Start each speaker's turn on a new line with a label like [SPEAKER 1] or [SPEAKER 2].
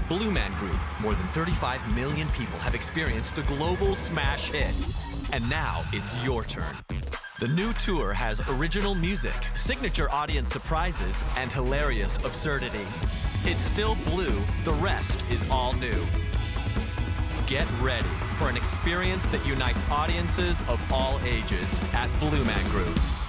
[SPEAKER 1] Blue Man Group, more than 35 million people have experienced the global smash hit. And now it's your turn. The new tour has original music, signature audience surprises, and hilarious absurdity. It's still blue, the rest is all new. Get ready for an experience that unites audiences of all ages at Blue Man Group.